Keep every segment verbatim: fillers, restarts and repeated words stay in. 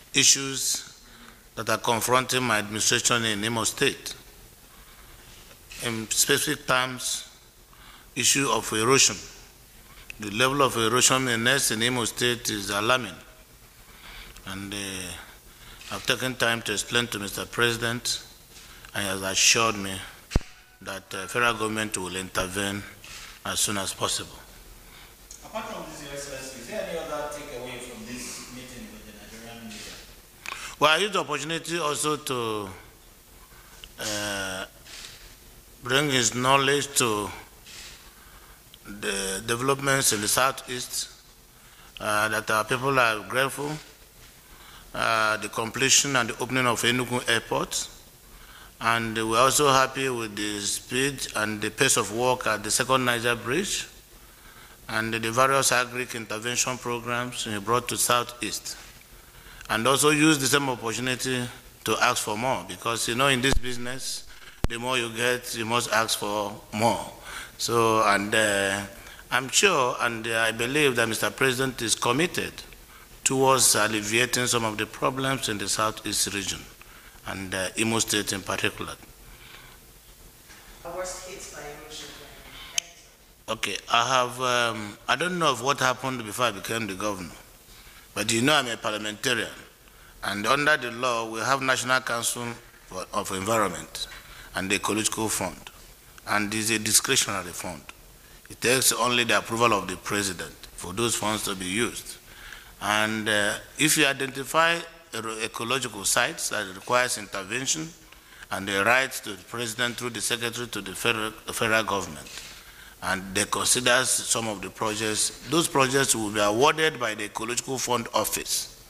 issues that are confronting my administration in Imo State. In specific terms, issue of erosion. The level of erosion in in Imo State is alarming. And uh, I've taken time to explain to Mister President, and he has assured me that the uh, federal government will intervene as soon as possible. Apart from this, Your Excellency, is there any other takeaway from this meeting with the Nigerian media? Well, I used the opportunity also to uh, bring his knowledge to the developments in the southeast, uh, that our people are grateful, uh, the completion and the opening of Enugu Airport, and we're also happy with the speed and the pace of work at the second Niger Bridge, and the various agri intervention programs he brought to southeast. And also use the same opportunity to ask for more, because you know in this business, the more you get, you must ask for more. So, and uh, I'm sure and uh, I believe that Mister President is committed towards alleviating some of the problems in the southeast region, and uh, Imo State in particular. I was hit by erosion. Okay, I have, um, I don't know of what happened before I became the governor, but you know I'm a parliamentarian, and under the law we have National Council for, of Environment and the Ecological Fund, and it's a discretionary fund. It takes only the approval of the president for those funds to be used. And uh, if you identify ecological sites that requires intervention and the rights to the president through the secretary to the federal, the federal government, and they consider some of the projects, those projects will be awarded by the Ecological Fund Office.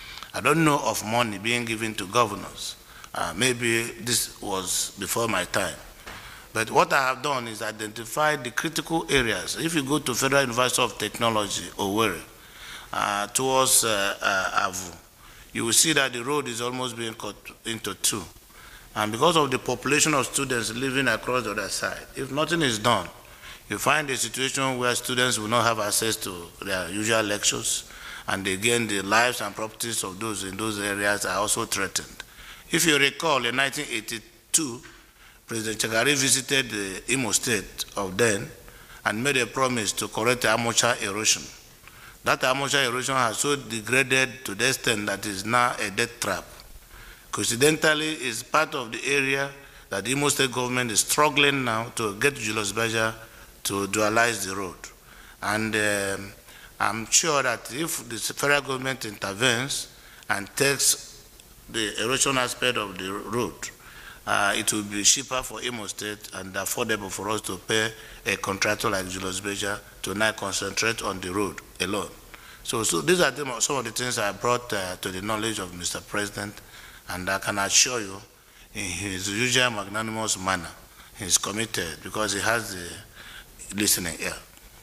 I don't know of money being given to governors. Uh, maybe this was before my time. But what I have done is identify the critical areas. If you go to Federal University of Technology, Owerri, uh, towards uh, uh, Avu, you will see that the road is almost being cut into two. And because of the population of students living across the other side, if nothing is done, you find a situation where students will not have access to their usual lectures, and again the lives and properties of those in those areas are also threatened. If you recall, in nineteen eighty-two, President Chagari visited the Imo State of then and made a promise to correct the amateur erosion. That amateur erosion has so degraded to the extent that it is now a death trap. Coincidentally, it's part of the area that the Imo State government is struggling now to get Julius Berger to dualize the road. And um, I'm sure that if the federal government intervenes and takes the erosion aspect of the road, uh, it will be cheaper for Imo State and affordable for us to pay a contractor like Julius Berger to now concentrate on the road alone. So, so these are the, some of the things I brought uh, to the knowledge of Mister President, and I can assure you, in his usual magnanimous manner, he is committed because he has the listening ear.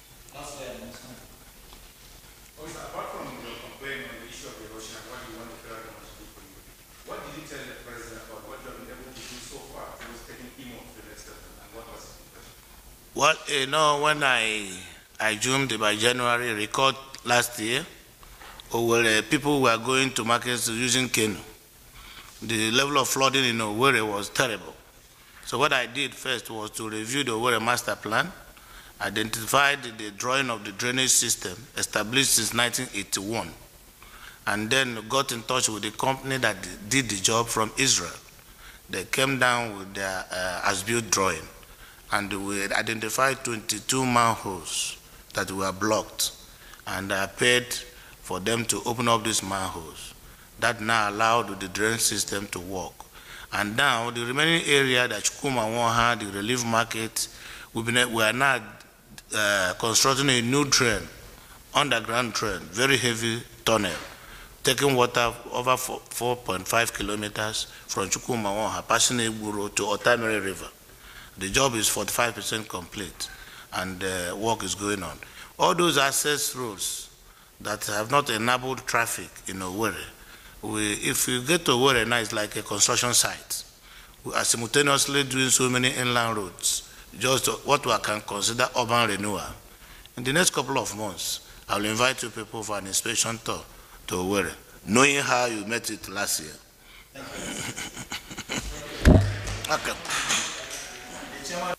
Apart from your complaint on the issue of erosion and what you want the federal government to do for you, what did you tell the president about what you have been able to do so far towards taking Imo to the next step, and what was his impression? Well, you know, when I, I zoomed by January, record last year, where uh, people were going to markets using canoe. The level of flooding in Owerri was terrible. So what I did first was to review the Owerri master plan, identified the drawing of the drainage system established since nineteen eighty-one, and then got in touch with the company that did the job from Israel. They came down with their uh, as-built drawing, and we identified twenty-two manholes that were blocked, and I paid for them to open up these manholes. That now allowed the drainage system to work. And now the remaining area, that Chukuma Wanha, the relief market, we've been, we are now uh, constructing a new drain, underground drain, very heavy tunnel, taking water over four point five kilometers from Chukuma Wanha, passing Igburo to Otamere River. The job is forty-five percent complete, and uh, work is going on. All those access roads that have not enabled traffic in Owerri, we, if you get to Owerri now, it's like a construction site. We are simultaneously doing so many inland roads, just what we can consider urban renewal. In the next couple of months, I will invite you people for an inspection tour to Owerri. knowing how you met it last year. Okay. The chairman